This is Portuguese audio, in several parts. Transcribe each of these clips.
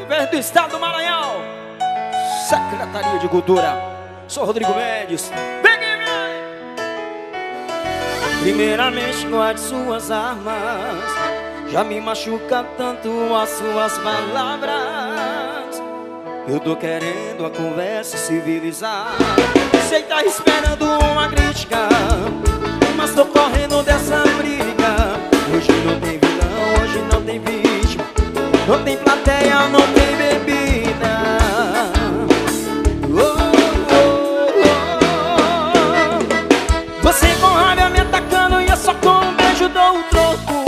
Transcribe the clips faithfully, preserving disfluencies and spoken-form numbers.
Governo do Estado do Maranhão, Secretaria de Cultura. Sou Rodrigo Mendes. Vem aqui, vem! Primeiramente, guarde suas armas. Já me machuca tanto as suas palavras. Eu tô querendo a conversa civilizada. Sei tá esperando uma crítica, mas tô correndo dessa briga. Hoje não tem vilão, hoje não tem vítima. Não tem plateia, não tem bebida. Oh, oh, oh. Você com raiva me atacando e eu só com um beijo dou o troco.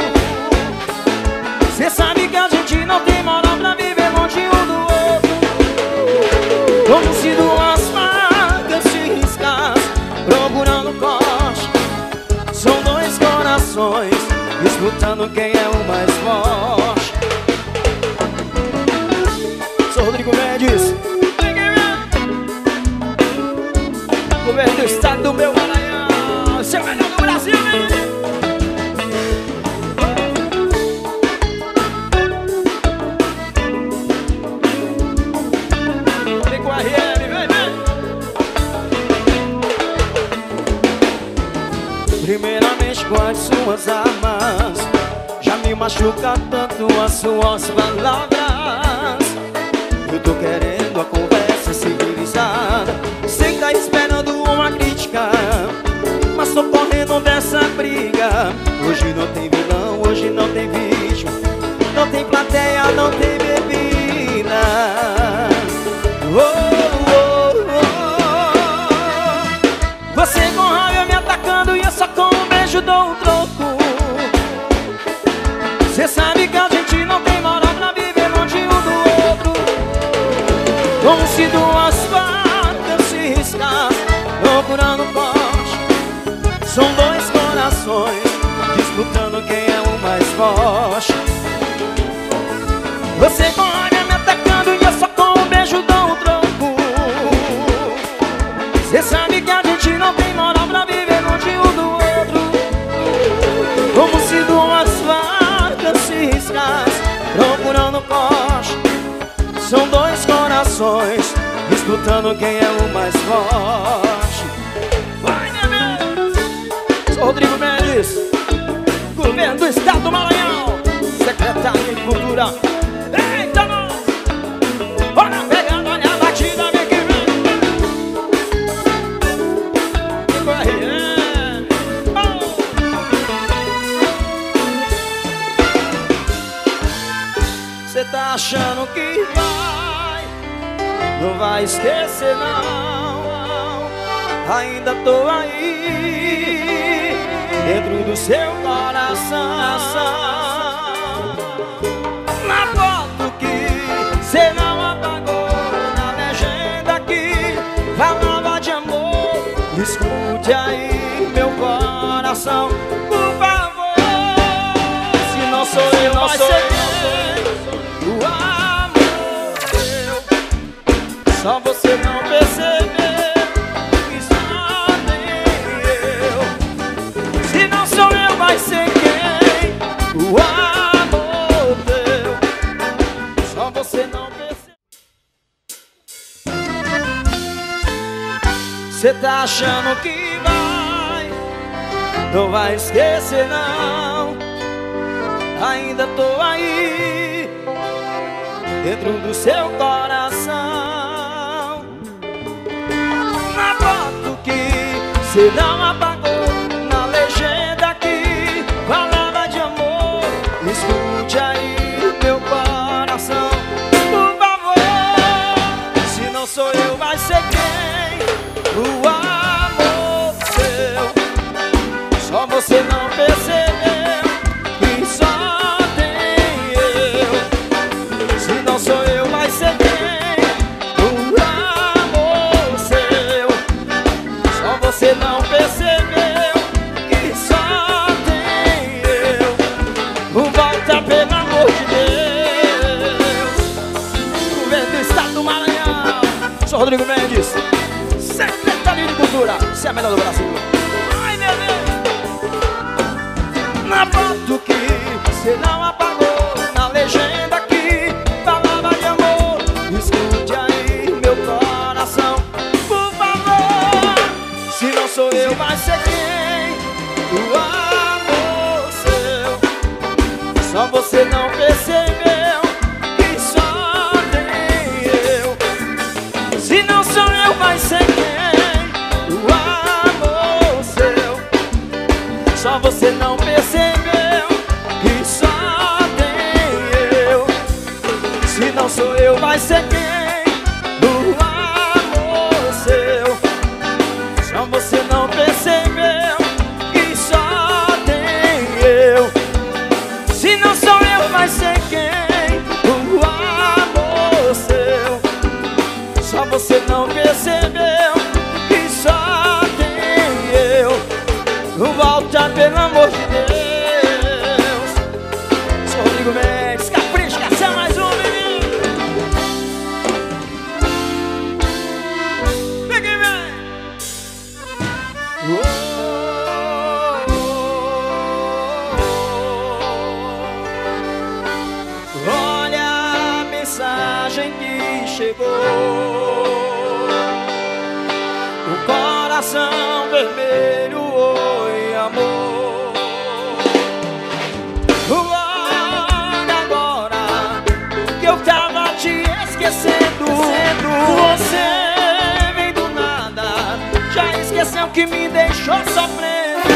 Cê sabe que a gente não tem moral pra viver longe um do outro. Como se duas facas se riscassem, procurando corte. São dois corações disputando quem é o mais forte. Sou Rodrigo Mendes. Governo do Estado do meu Maranhão, seu melhor do Brasil, menino. Primeiramente, guarde suas armas. Já me machuca tanto as suas palavras. Eu tô querendo a conversa civilizada. Sei que tá esperando uma crítica, mas tô correndo dessa briga. Hoje não tem vilão, hoje não tem vítima. Não tem plateia, não tem bebida. Oh, oh, oh. Você com raiva me atacando e eu só com um beijo dou um troco. Cê sabe que a gente não tem moral pra viver longe um do outro. Como se duas facas se riscassem, procurando corte. São dois corações disputando quem é o mais forte. Você com raiva me atacando e eu só com um beijo dou um troco. Cê sabe que a gente não tem moral pra viver longe um do outro. Como se duas facas se riscassem, procurando corte. São dois corações disputando quem é o mais forte. Vai, neném! Sou Rodrigo Mendes, Governo do Estado do Maranhão, Secretaria de Cultura. Eita, nós! Bora pegando, olha a batida, vem que vem. Cê tá achando que vai, não vai esquecer não. Ainda tô aí, dentro do seu coração. Na foto que cê não apagou, na legenda que falava de amor. Escute aí meu coração, por favor. Se não sou eu, não sou eu. O amor meu, só você não percebeu que só tem eu. Se não sou eu, vai ser quem? O amor meu, só você não percebeu. Cê tá achando que vai, não vai esquecer não. Ainda tô aí, dentro do seu coração. Na foto que cê não apagou, na legenda que falava de amor. Escute aí meu coração, por favor. Se não sou eu, vai ser quem? O amor seu, só você não percebeu. Você não percebeu que só tem eu. Volta pelo amor de Deus. Governo do Estado do Maranhão, sou Rodrigo Mendes, Secretaria de Cultura. Você é a melhor do Brasil. Ai, meu Deus. Na foto que você não apagou, na legenda que falava sequei o amor seu. Só você não percebeu que só tem eu. Se não sou eu, vai ser quem? O amor seu. Só você não percebeu que só tem eu. Se não sou eu, vai ser quem? O amor seu. Só você não percebeu que só tem eu. Se não sou eu, vai ser quem? O amor seu. Só você não percebeu que só tem eu. Volta, pelo amor de Deus. Sou Rodrigo Mendes, capricha, essa é mais um, menino. Vem que vem. Olha a mensagem que chegou. O coração vermelho, oi amor. Olha agora que eu tava te esquecendo. Você vem do nada, já esqueceu que me deixou sofrendo.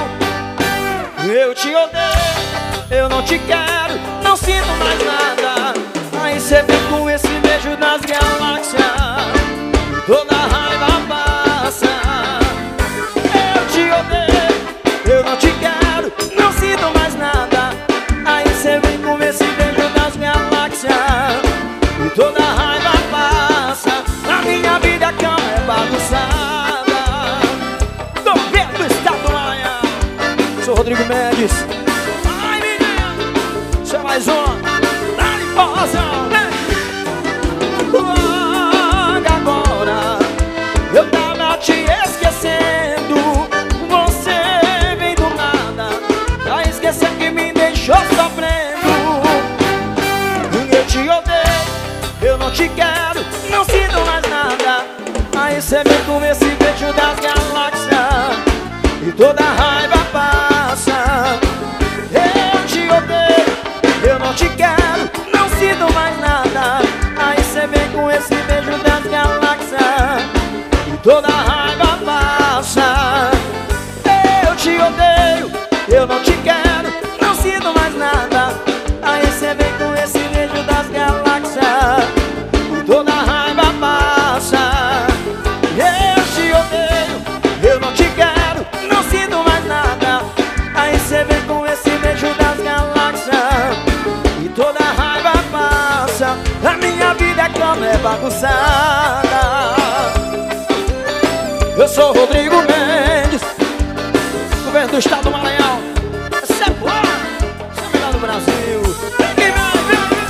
Eu te odeio, eu não te quero, não sinto mais nada. Aí cê vem com esse beijo das galáxias, toda a raiva passa. Eu te odeio, eu não te quero, não sinto mais nada. Aí cê vem com esse beijo das galáxias, e toda a raiva passa. A minha vida calma é bagunçada. Tô vendo o estado do Maranhão. Sou Rodrigo Mendes. Ai, menino, isso é mais um. Dá-lhe porrozão. Olha agora, eu tava te esquecendo. Você vem do nada, já esqueceu que me deixou sofrendo. Eu te odeio, eu não te quero, não sinto mais nada. Aí cê vem com esse beijo das galáxias, e toda a raiva passa. Eu te odeio, eu não te quero, não sinto mais nada. Aí cê vem com esse beijo das galáxias, e toda a raiva passa. Eu te odeio, eu não te quero, não sinto mais nada. Aí cê vem com esse beijo das galáxias, e toda a raiva passa. Eu te odeio, eu não te quero, não sinto mais nada. Aí cê vem com esse beijo das galáxias, e toda a raiva passa. A minha vida é como é bagunçada. Eu sou Rodrigo Mendes, governo do estado do Maranhão. Essa é boa, essa é a melhor do Brasil. Vem que vem,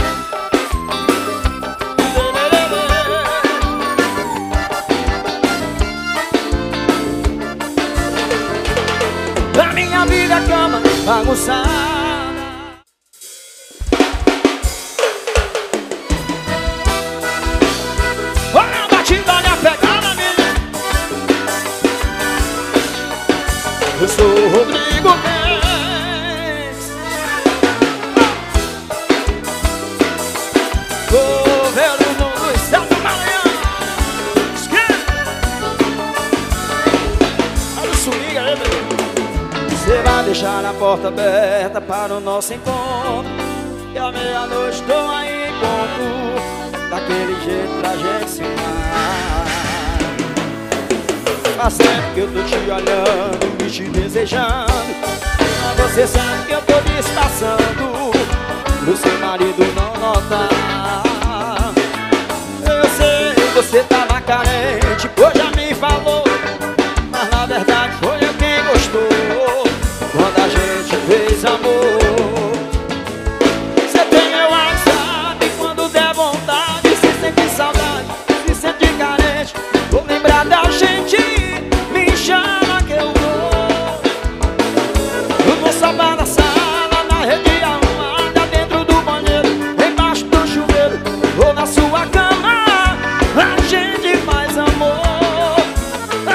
vem. A minha vida é cama bagunçada. Olha a batida, olha a pegada, menina. Eu sou o Rodrigo Mendes, governo do estado do Maranhão. Olha o swing aí, meu. Você vai deixar a porta aberta para o nosso encontro, e à meia-noite tô aí em ponto, daquele jeito pra gente se amar. Faz tempo que eu tô te olhando e te desejando, mas você sabe que eu tô disfarçando, pro seu marido não notar. Eu sei, você tava carente, pois já me falou, mas na verdade foi eu quem gostou quando a gente fez amor. Você tem meu WhatsApp e quando der vontade, se sente saudade, se sente carente, vou lembrar da gente, me chama que eu vou. Eu vou salvar na sala, na rede arrumada, dentro do banheiro, embaixo do chuveiro, ou na sua cama, a gente faz amor.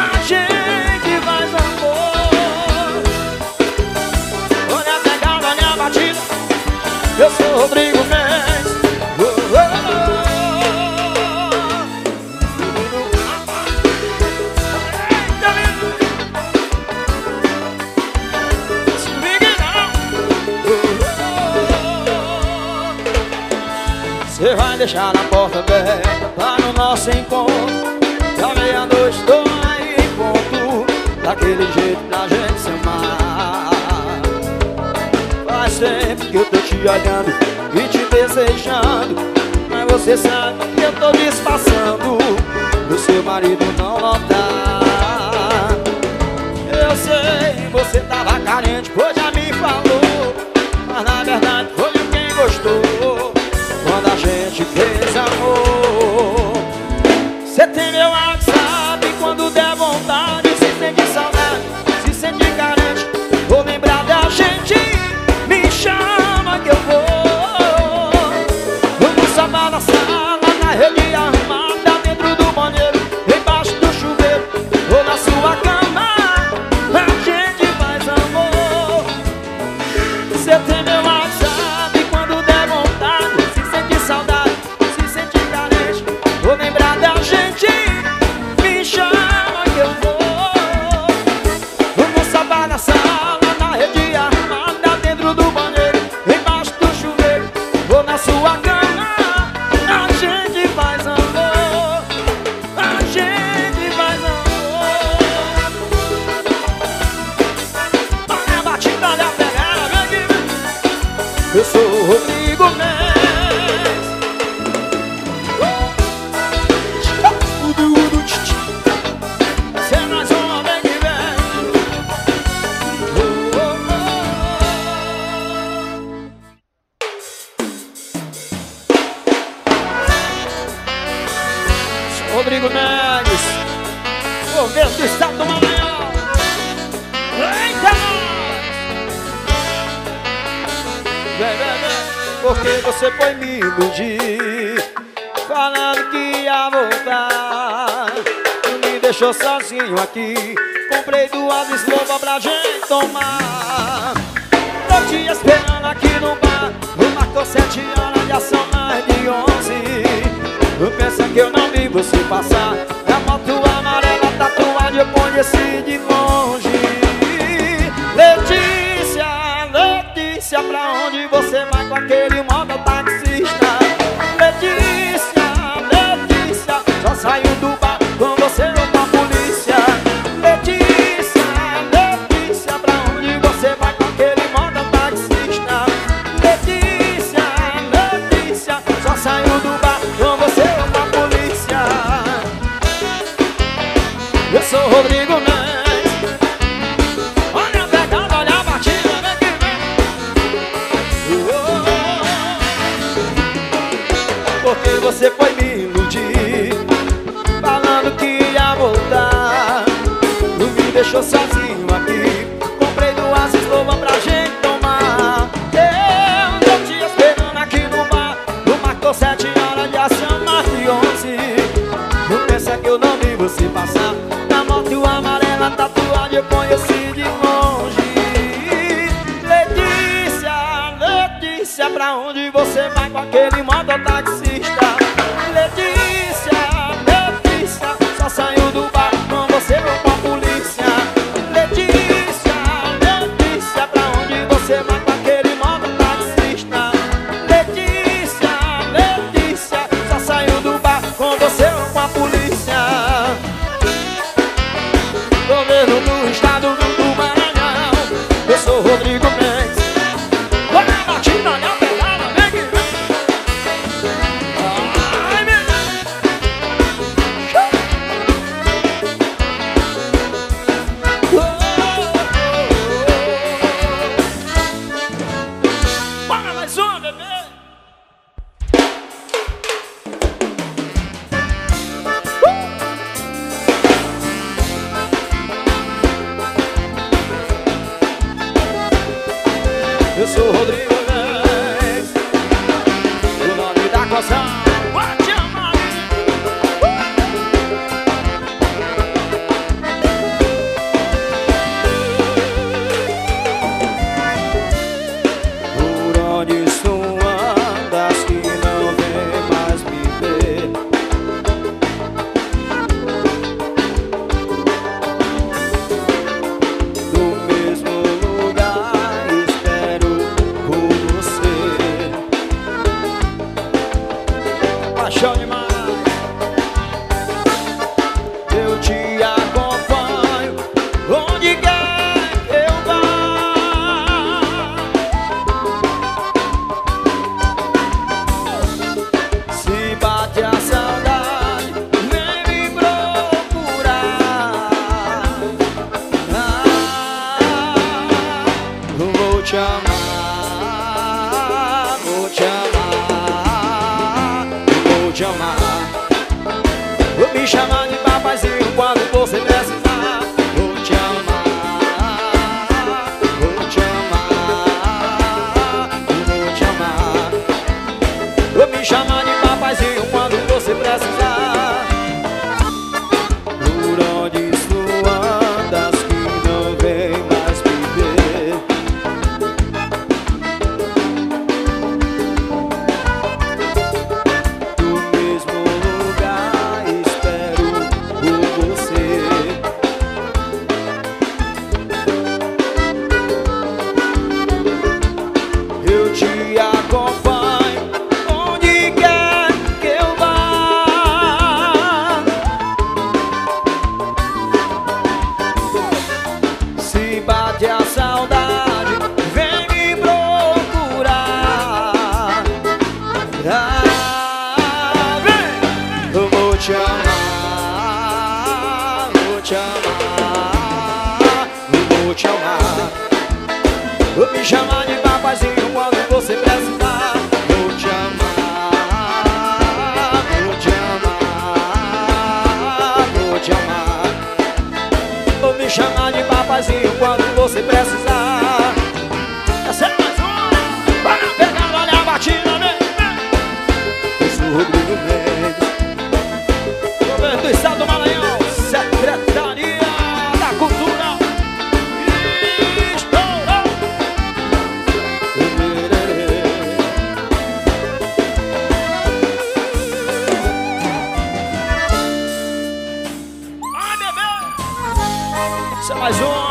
você vai deixar a porta aberta para o nosso encontro. Da meia-noite tô aí em ponto, daquele jeito pra gente se amar. Faz tempo que eu tô te olhando e te desejando, mas você sabe que eu tô disfarçando, o seu marido não notar. Eu sei, você tava carente, pois já me falou, mas na verdade foi quem gostou quando a gente fez amor. Você tem meu WhatsApp, quando der vontade, se sente saudade, se sente carente, vou lembrar da gente, me chama que eu vou. Vamos salvar na sala, na rede armada, dentro do banheiro, embaixo do chuveiro, ou na sua cama, a gente faz amor. Você tem meu WhatsApp, quando der vontade, se sente saudade, se sente carente, vou lembrar da gente, me chama que eu vou. Vamos salvar na sala, na rede armada, dentro do banheiro, embaixo do chuveiro, ou na sua cama, a gente faz amor, a gente faz amor. Olha a batida, olha a pegada, vem aqui, vem. Eu sou o Rodrigo Mendes. Cê é mais um homem que vem. Oh, oh, oh. Rodrigo Mendes, governo do estado do Maranhão. Eita, nós! Vem, vem, vem. Porque você foi me iludir, falando que ia voltar, me deixou sozinho aqui. Comprei duas eslovas pra gente tomar. Tô te esperando aqui no bar, marcou sete horas de ação, mais de onze. Tu pensa que eu não vi você passar, a moto amarela tatuada eu conheci de longe. Letícia, Letícia, pra onde você vai com aquele mototaxista? Letícia, Letícia, só saiu do bar com você ou com a polícia. Letícia, Letícia, pra onde você vai com aquele mototaxista? Letícia, Letícia, só saiu do bar com você ou com a polícia. Eu sou o Rodrigo Mendes. Olha a pegada, olha a batida, vem que vem. Porque você foi me iludir, falando que ia voltar, não me deixou sozinho aqui. Comprei duas eslovas pra gente tomar. Eu tô te esperando aqui no bar, não marcou sete horas de ação, mais de onze. Não pensa que eu não vi você passar, na moto amarela tatuada eu conheci de longe. Letícia, Letícia, pra onde você vai com aquele mototaxista? Letícia, Letícia, só saiu do bar com você ou com a polícia. Letícia, Letícia, pra onde você vai com aquele mototaxista? Letícia, Letícia, só saiu do bar com você ou com a polícia. Governo do estado do Maranhão. Eu sou o Rodrigo Mendes. Olha a batida, olha a pegada, vem que vem. Ai, meu Deus. Oh, oh, oh. Bora mais uma, bebê. Eu sou o Rodrigo Mendes, o nome da canção. Pode amar. Por onde tu andas que não vem mais me ver? Do mesmo lugar espero por vou te amar, vou te amar, vou te amar. Vou me chamar de papazinho quando você precisar. Vou te amar, vou te amar, vou te amar. Vou me chamar de papazinho quando você precisar. Por onde tu andas que não vem mais me ver? No mesmo lugar espero por você. Eu te acompanho onde quer que eu vá. Se bate a saudade, vem me procurar. Ah, vem! Eu vou te amar, vou te amar, eu vou te amar. Vou me chamar de papazinho quando você precisar. Vou te amar, vou te amar, vou te amar. Vou me chamar de papazinho quando você precisar. Essa é mais uma. Para pegar, olha a batida, né? Eu sou o Rodrigo Mendes, governo do estado do Maranhão, Secretaria da Cultura. Estourou! Ai, bebê! Essa é mais uma.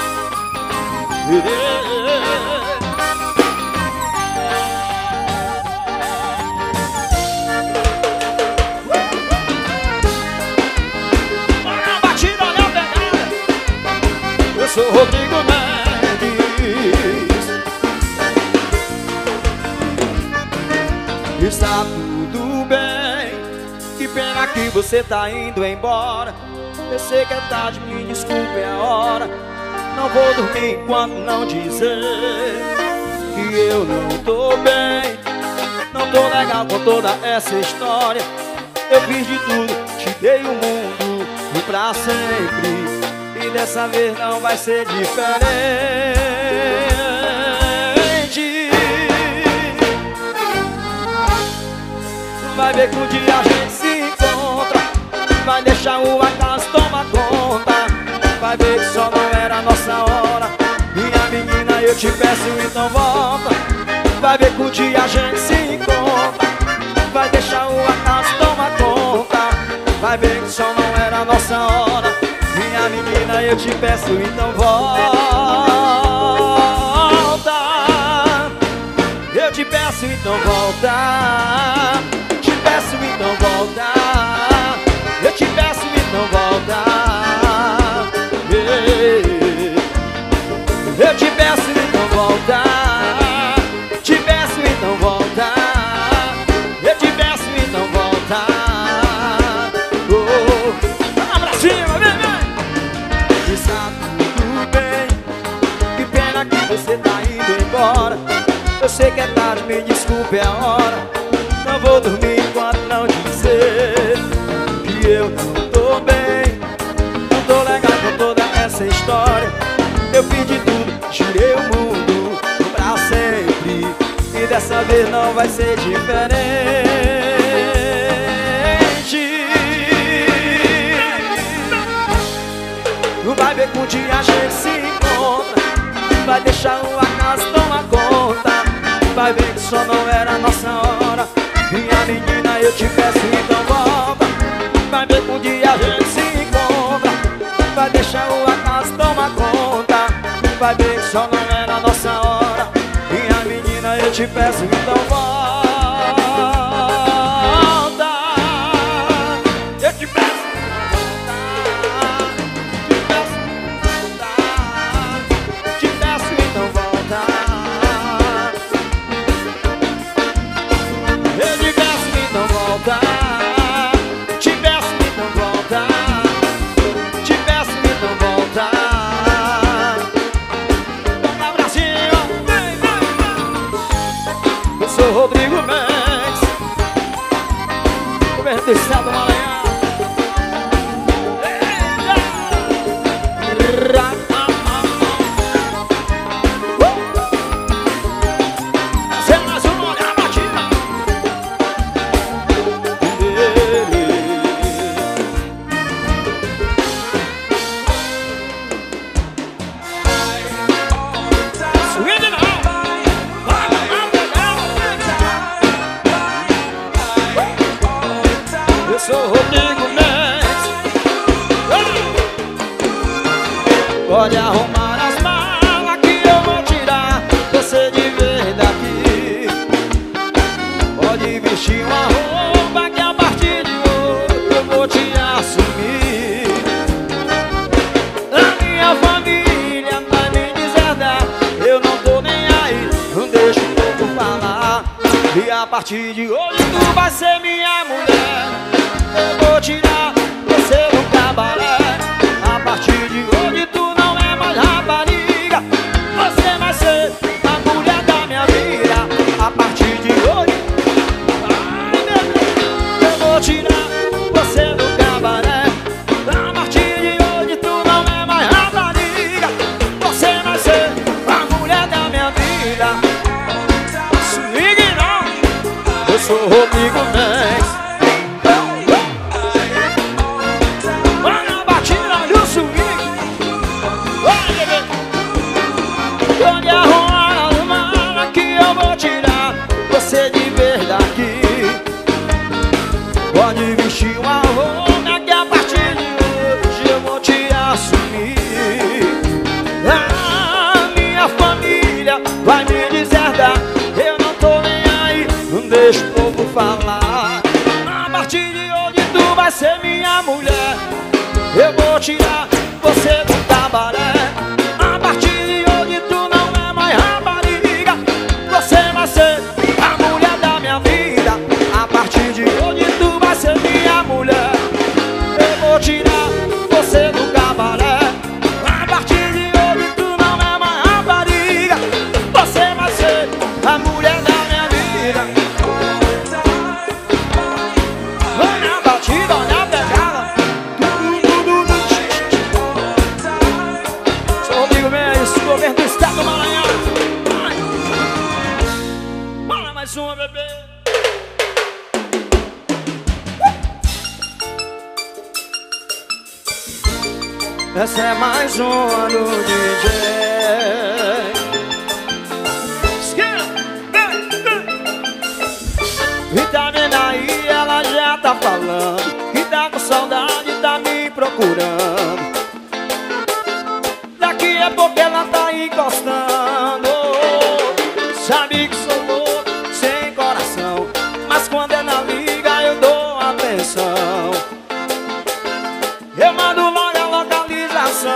Olha a batida, olha a pegada. Eu sou o Rodrigo Mendes. Está tudo bem. Que pena que você tá indo embora. Eu sei que é tarde, me desculpe a hora. Não vou dormir enquanto não dizer que eu não tô bem. Não tô legal com toda essa história. Eu fiz de tudo, te dei o mundo e pra sempre. E dessa vez não vai ser diferente. Vai ver que um dia a gente se encontra. Vai deixar o acaso tomar conta. Vai ver que só não era a nossa hora. Minha menina, eu te peço, então volta. Vai ver que um dia a gente se encontra. Vai deixar o acaso tomar conta. Vai ver que só não era a nossa hora. Minha menina, eu te peço, então volta. Eu te peço, então volta. Te peço, então volta. Eu te peço, então volta. Eu te peço, então volta. Te peço, então volta. Eu te peço, então volta. Oh, vamos pra cima, vem, vem. Está tudo bem. Que pena que você tá indo embora. Eu sei que é tarde, me desculpe a hora. Não vou dormir enquanto não dizer que eu não tô bem. Não tô legal com toda essa história. Eu fiz de tudo, girei o mundo pra sempre. E dessa vez não vai ser diferente. Vai ver que um dia a gente se encontra. Vai deixar o acaso tomar conta. Vai ver que só não era a nossa hora. Minha menina, eu te peço, então volta. Vai ver que um dia a gente se encontra. Vai deixar o acaso tomar conta. Vai ver que só não era a nossa hora. Minha menina, eu te peço, então volta. Eu te peço, volta. Te peço, então volta. Eu te peço, então volta. Te peço, então volta. Te peço, então volta. Vamos pra cima. sou Rodrigo Mendes, governo do estado do Maranhão. Pode arrumar as malas que eu vou tirar você de vez daqui. Pode vestir uma roupa que a partir de hoje eu vou te assumir. A minha família vai me deserdar, eu não tô nem aí, não deixo o povo falar. E a partir de hoje tu vai ser minha mulher. Eu vou tirar você do cabaré. A partir de hoje tu não é mais rapariga, você vai ser a mulher da minha vida. A partir de hoje, ai meu Deus, eu vou tirar você do cabaré. A partir de hoje tu não é mais rapariga, você vai ser a mulher da minha vida. Swing não, eu sou Rodrigo Mendes. Você de vez daqui. Pode vestir uma roupa que a partir de hoje eu vou te assumir. A minha família vai me deserdar, eu não tô nem aí, não deixo o povo falar. A partir de hoje tu vai ser minha mulher. Eu vou tirar você do cabaré. A partir de hoje tu não é mais rapariga, você vai ser a mulher da minha vida. A partir de hoje tu vai ser minha mulher. Eu vou tirar você do cabaré. A partir de hoje tu não é mais rapariga, você vai ser a mulher da minha vida. Vai na batida, na pegada. Sou Rodrigo Mendes, governo do estado do Maranhão. Fala mais uma, bebê. Essa é mais uma do D J. E tá vendo aí, ela já tá falando que tá com saudade, tá me procurando. Daqui a pouco ela tá encostando. Sabe que sou louco, sem coração, mas quando ela liga eu dou atenção. Eu mando logo a localização.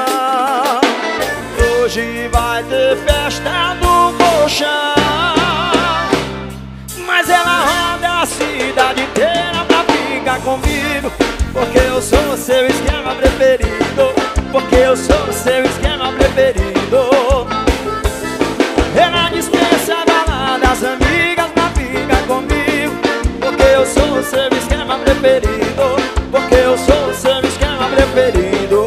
Hoje vai ter festa no colchão, mas ela roda a cidade inteira pra ficar comigo, porque eu sou o seu esquema preferido. Porque eu sou o seu esquema preferido. Ela dispensa a balada, as amigas pra ficar comigo, porque eu sou o seu esquema preferido. Porque eu sou o seu esquema preferido.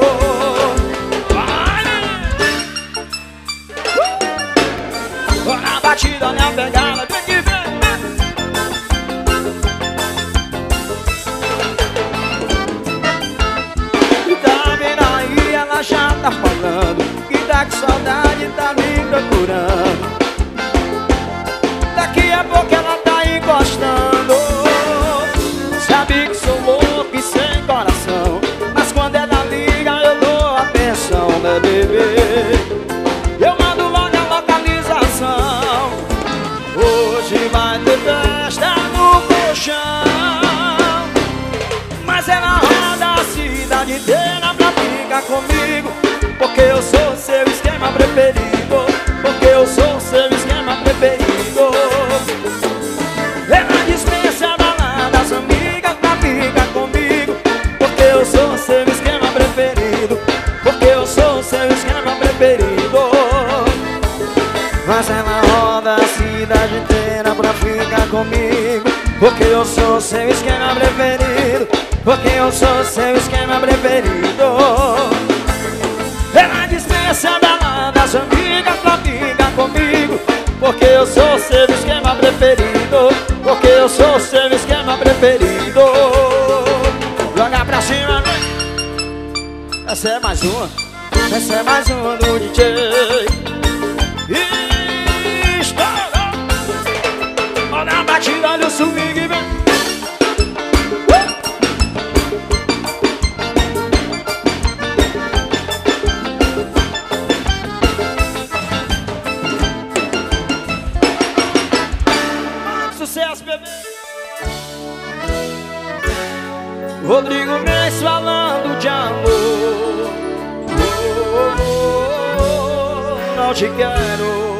Na batida, na pegada, tem que ver. E tá vendo aí, ela já tá falando que tá com saudade, tá me procurando. Daqui a pouco ela tá encostando. Sabe que sou louco e sem coração, mas quando ela liga eu dou atenção, né, bebê? Eu mando logo a localização. Hoje vai ter festa no colchão, mas ela roda a cidade inteira pra ficar comigo, porque eu sou o seu esquema preferido. Porque eu sou o seu esquema preferido. Ela dispensa a balada, as amigas pra ficar comigo, porque eu sou o seu esquema preferido. Porque eu sou o seu esquema preferido. Mas ela roda a cidade inteira pra ficar comigo, porque eu sou seu esquema preferido, porque eu sou seu esquema preferido. Ela dispensa da das amigas pra ficar comigo, porque eu sou seu esquema preferido, porque eu sou seu esquema preferido. Joga pra cima, vem. Essa é mais uma, essa é mais uma do D J. E estourou. Olha a batida, olha o swing, vem. Sucesso, bebê. Rodrigo Mendes falando de amor. Oh, oh, oh, não te quero.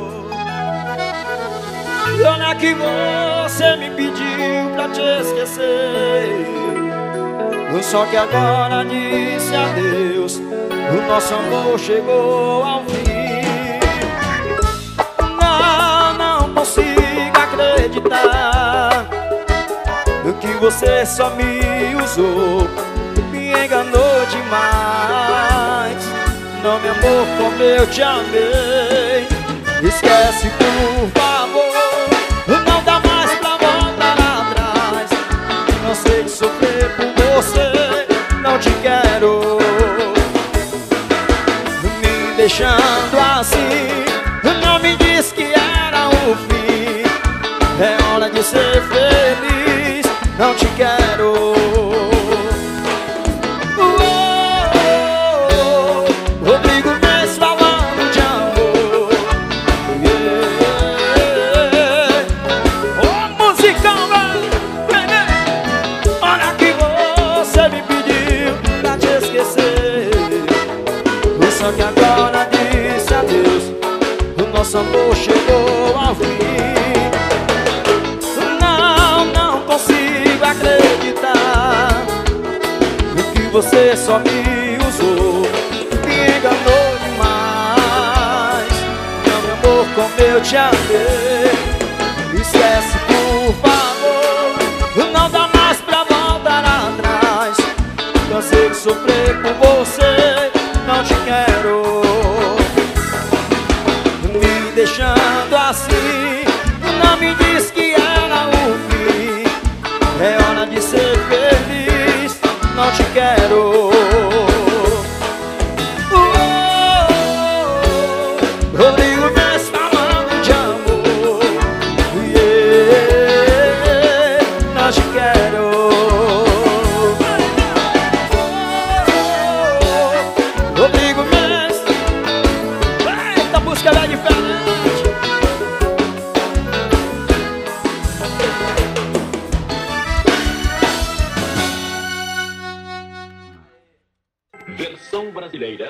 Olha que você me pediu pra te esquecer, só que agora disse adeus. O nosso amor chegou ao fim. Não, não consigo acreditar que você só me usou, me enganou demais. Não me amou como eu te amei. Esquece, por favor, não dá mais pra voltar atrás. Não sei sofrer por você, não te quero. Me deixando assim, não me diz que era o fim. É hora de ser feliz, não te quero. Oh, oh, oh, Rodrigo Mendes falando de amor. Yeah. Oh, musicão, vem, vem. Olha que você me pediu pra te esquecer, só que agora disse adeus. O nosso amor chegou ao fim. Acreditar que você só me usou, me enganou demais. Não me amou como eu te amei. Esquece, por favor, não dá mais pra voltar atrás. Cansei de sofrer por você, não te quero. Me deixando assim, não me diz que era o fim. É hora de ser feliz, não te quero. Oh, oh, oh, Rodrigo Mendes falando de amor. Yeah, não te quero. Oh, oh, Rodrigo Mendes. Eita, música é diferente. Versão brasileira.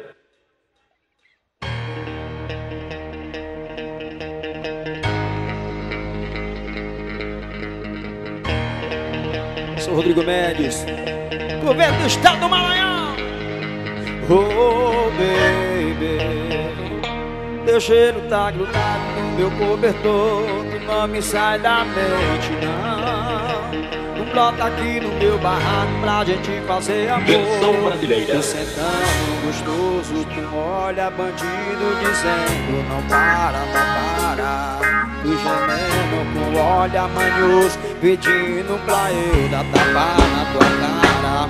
Sou Rodrigo Mendes, governo do estado do Maranhão. Oh, baby, teu cheiro tá grudado no meu cobertor. Tu não me sai da mente, não. Brota aqui no meu barraco pra gente fazer amor. Versão brasileira. Tu sentando gostoso, tu olha bandido dizendo não para, não para. Tu gemendo com olha manhoso, pedindo pra eu dar tapa na tua cara.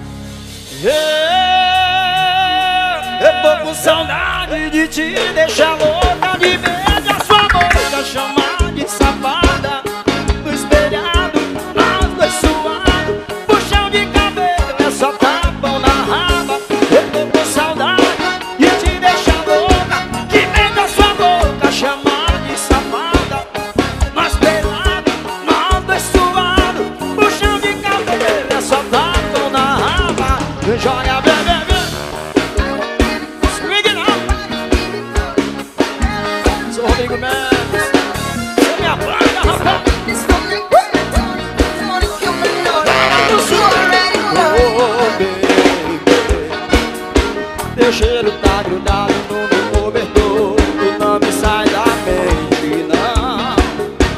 Eu, eu tô com saudade de te deixar louca, de ver a sua boca chamar de safada. No espelhado, nós dois suados, puxão de cabelo, é só tapão na raba. Eu tô com saudade de te deixar louca, de ver a sua boca chamar de safada. Nós pelado, nós dois suados, puxão de cabelo, é só tapão na raba. Joga, bebê. Rodrigo Mendes, você me apaga, rapaz. Oh, baby, teu cheiro tá grudado no meu cobertor. Tu não me sai da mente, não.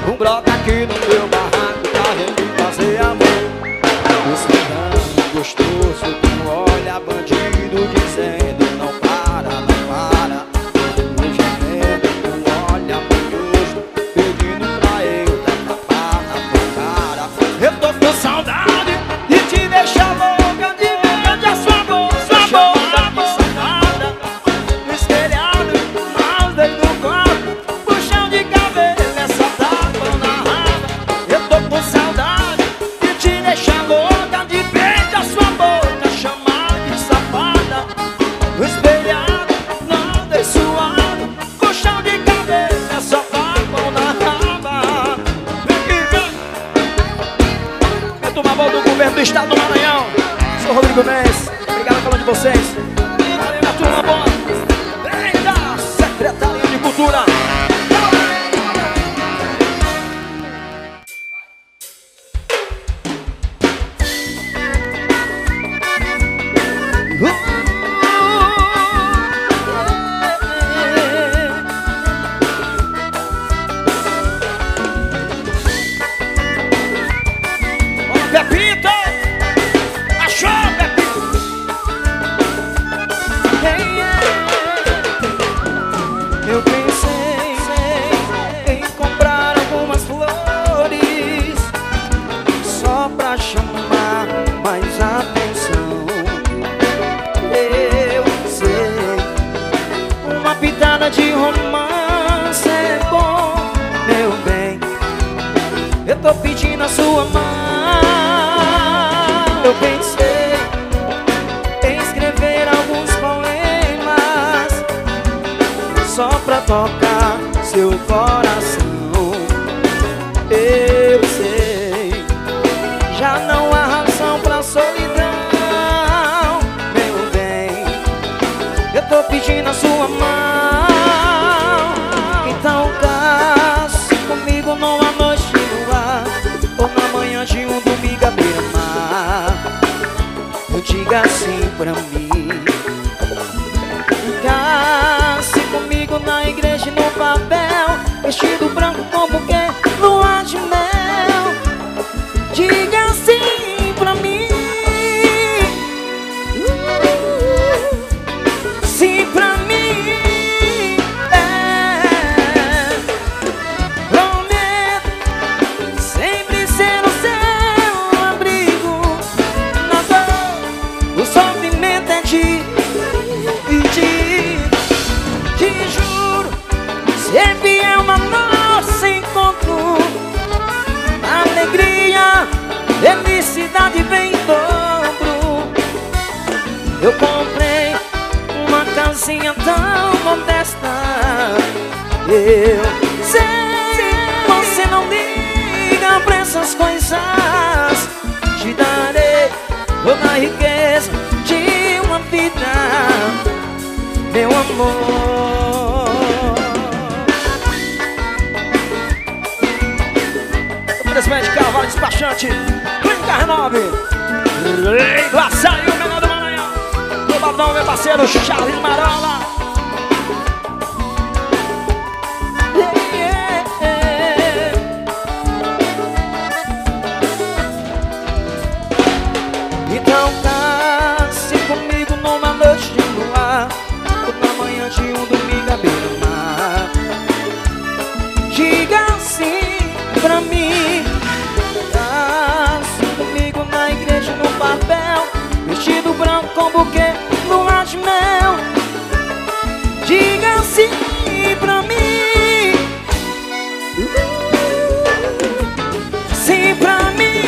romance é bom, meu bem. Eu tô pedindo a sua mão. Eu pensei em escrever alguns poemas só pra tocar seu coração. Eu sei, já não há razão pra solidão, meu bem. Eu tô pedindo a sua mão. Então case comigo numa noite no ar, ou na manhã de um domingo à beira-mar. Eu diga assim pra mim. Case comigo na igreja no papel, vestido branco com buquê, lua de mel. Diga assim pra mim. Sim pra mim. É. Prometo sempre ser o seu abrigo. Na dor, o sofrimento é de dividir. Te juro, ser fiel no nosso encontro. Alegria, felicidade vem em dobro. Eu comprei uma casinha tão modesta. Eu sei, você não liga pra essas coisas. Te darei toda a riqueza de uma vida, meu amor. Oferecimento de Carvalho Despachante, Clínica Renove, Lei do Açaí, o menor do Maranhão. Meu babão, meu parceiro Charles Marola. Yeah, yeah. Então case comigo numa noite de luar, ou na manhã de um domingo à beira-mar. Diga assim pra mim. Case comigo na igreja no papel, vestido branco com buquê, lua de mel. Diga assim pra mim. Sim pra mim.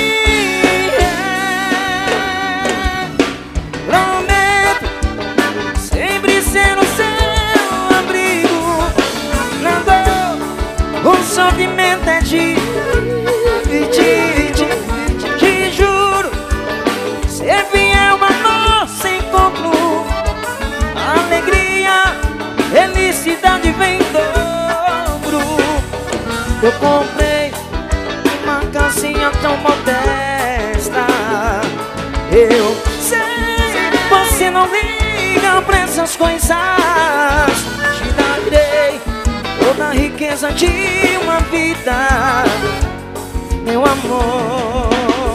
É. Prometo sempre ser o seu abrigo. Na dor, o sofrimento é de Te, te, te juro, ser fiel a nosso encontro. Alegria, felicidade vem em dobro. Eu comprei uma casinha tão modesta. Eu sei, você não liga pra essas coisas. Te darei toda a riqueza de uma vida, meu amor.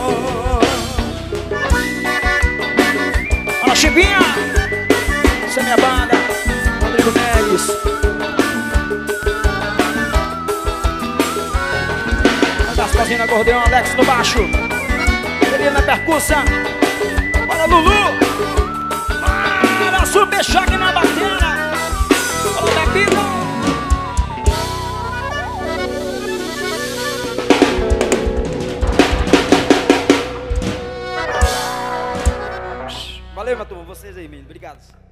Olha, Chimbinha, essa é minha banda, Rodrigo Mendes. Das cozinhas no acordeão, Alex no baixo, Querida na percussa. Olha, Lulu. Para Super Choque na bateria. Olha, Pepino. Valeu, meu turma, vocês aí, menino. Obrigado.